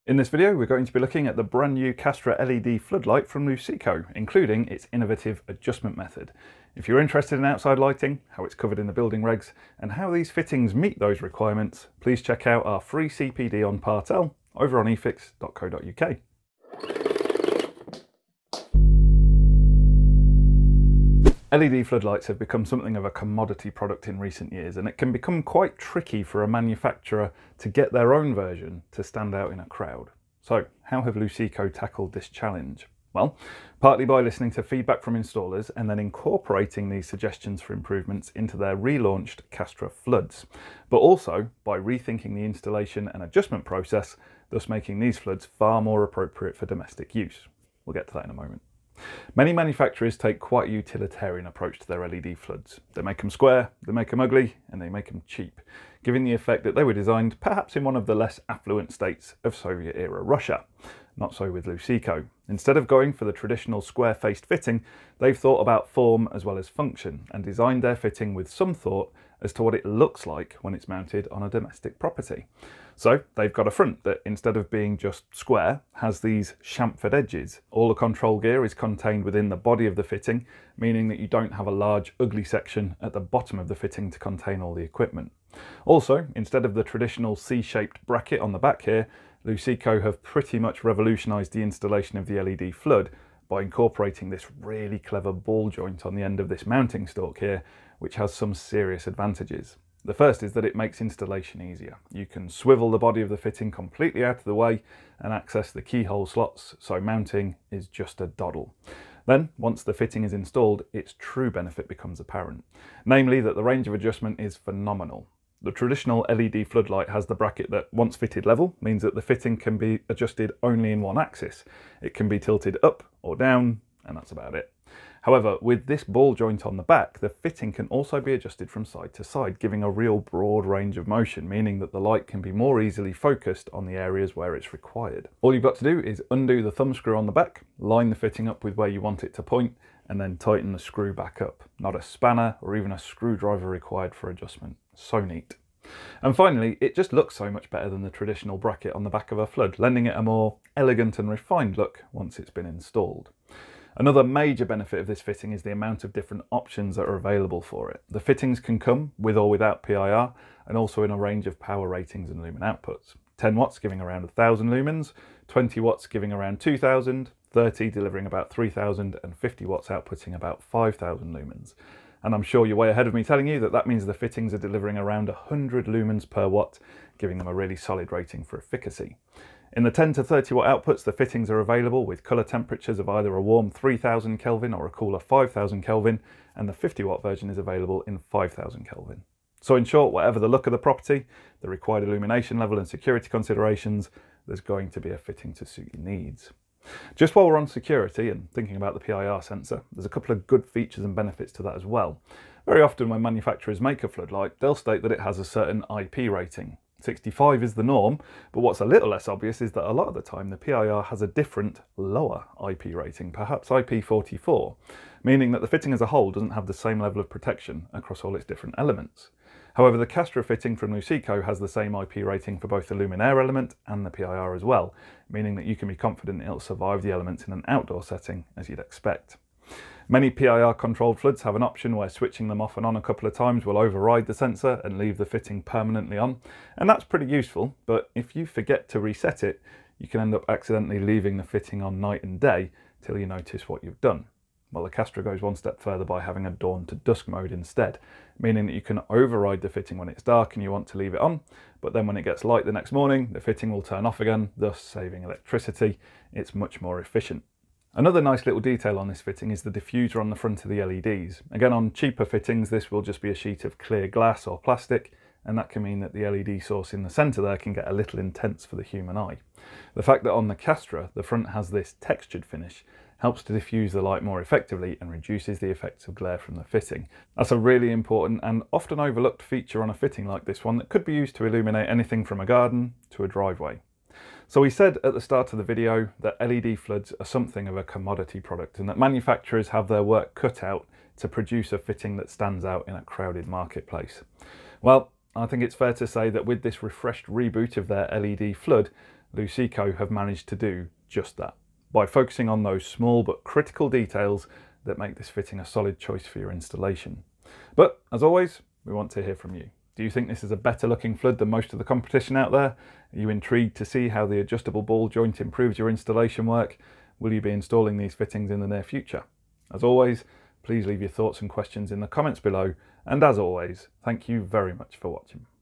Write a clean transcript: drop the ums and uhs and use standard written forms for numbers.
In this video, we're going to be looking at the brand new Castra LED floodlight from Luceco, including its innovative adjustment method. If you're interested in outside lighting, how it's covered in the building regs, and how these fittings meet those requirements, please check out our free CPD on Part L over on eFIXX.co.uk. LED floodlights have become something of a commodity product in recent years, and it can become quite tricky for a manufacturer to get their own version to stand out in a crowd. So how have Luceco tackled this challenge? Well, partly by listening to feedback from installers and then incorporating these suggestions for improvements into their relaunched Castra floods, but also by rethinking the installation and adjustment process, thus making these floods far more appropriate for domestic use. We'll get to that in a moment. Many manufacturers take quite a utilitarian approach to their LED floods. They make them square, they make them ugly, and they make them cheap, giving the effect that they were designed perhaps in one of the less affluent states of Soviet-era Russia. Not so with Luceco. Instead of going for the traditional square-faced fitting, they've thought about form as well as function, and designed their fitting with some thought as to what it looks like when it's mounted on a domestic property. So they've got a front that, instead of being just square, has these chamfered edges. All the control gear is contained within the body of the fitting, meaning that you don't have a large ugly section at the bottom of the fitting to contain all the equipment. Also, instead of the traditional C-shaped bracket on the back here, Luceco have pretty much revolutionised the installation of the LED flood by incorporating this really clever ball joint on the end of this mounting stalk here, which has some serious advantages. The first is that it makes installation easier. You can swivel the body of the fitting completely out of the way and access the keyhole slots, so mounting is just a doddle. Then, once the fitting is installed, its true benefit becomes apparent, namely that the range of adjustment is phenomenal. The traditional LED floodlight has the bracket that, once fitted level, means that the fitting can be adjusted only in one axis. It can be tilted up or down, and that's about it. However, with this ball joint on the back, the fitting can also be adjusted from side to side, giving a real broad range of motion, meaning that the light can be more easily focused on the areas where it's required. All you've got to do is undo the thumb screw on the back, line the fitting up with where you want it to point, and then tighten the screw back up. Not a spanner or even a screwdriver required for adjustment. So neat. And finally, it just looks so much better than the traditional bracket on the back of a flood, lending it a more elegant and refined look once it's been installed. Another major benefit of this fitting is the amount of different options that are available for it. The fittings can come with or without PIR, and also in a range of power ratings and lumen outputs. 10 watts giving around 1000 lumens, 20 watts giving around 2000, 30 delivering about 3000, and 50 watts outputting about 5000 lumens. And I'm sure you're way ahead of me telling you that that means the fittings are delivering around 100 lumens per watt, giving them a really solid rating for efficacy. In the 10 to 30 watt outputs, the fittings are available with colour temperatures of either a warm 3000 Kelvin or a cooler 5000 Kelvin, and the 50 watt version is available in 5000 Kelvin. So in short, whatever the look of the property, the required illumination level and security considerations, there's going to be a fitting to suit your needs. Just while we're on security and thinking about the PIR sensor, there's a couple of good features and benefits to that as well. Very often when manufacturers make a floodlight, they'll state that it has a certain IP rating. 65 is the norm, but what's a little less obvious is that a lot of the time the PIR has a different, lower IP rating, perhaps IP44, meaning that the fitting as a whole doesn't have the same level of protection across all its different elements. However, the Castra fitting from Luceco has the same IP rating for both the luminaire element and the PIR as well, meaning that you can be confident it'll survive the elements in an outdoor setting as you'd expect. Many PIR controlled floods have an option where switching them off and on a couple of times will override the sensor and leave the fitting permanently on, and that's pretty useful, but if you forget to reset it, you can end up accidentally leaving the fitting on night and day till you notice what you've done. Well, the Castra goes one step further by having a dawn to dusk mode instead, meaning that you can override the fitting when it's dark and you want to leave it on, but then when it gets light the next morning, the fitting will turn off again, thus saving electricity. It's much more efficient. Another nice little detail on this fitting is the diffuser on the front of the LEDs. Again, on cheaper fittings, this will just be a sheet of clear glass or plastic, and that can mean that the LED source in the centre there can get a little intense for the human eye. The fact that on the Castra, the front has this textured finish helps to diffuse the light more effectively and reduces the effects of glare from the fitting. That's a really important and often overlooked feature on a fitting like this one that could be used to illuminate anything from a garden to a driveway. So we said at the start of the video that LED floods are something of a commodity product and that manufacturers have their work cut out to produce a fitting that stands out in a crowded marketplace. Well, I think it's fair to say that with this refreshed reboot of their LED flood, Luceco have managed to do just that, by focusing on those small but critical details that make this fitting a solid choice for your installation. But as always, we want to hear from you. Do you think this is a better looking flood than most of the competition out there? Are you intrigued to see how the adjustable ball joint improves your installation work? Will you be installing these fittings in the near future? As always, please leave your thoughts and questions in the comments below, and as always, thank you very much for watching.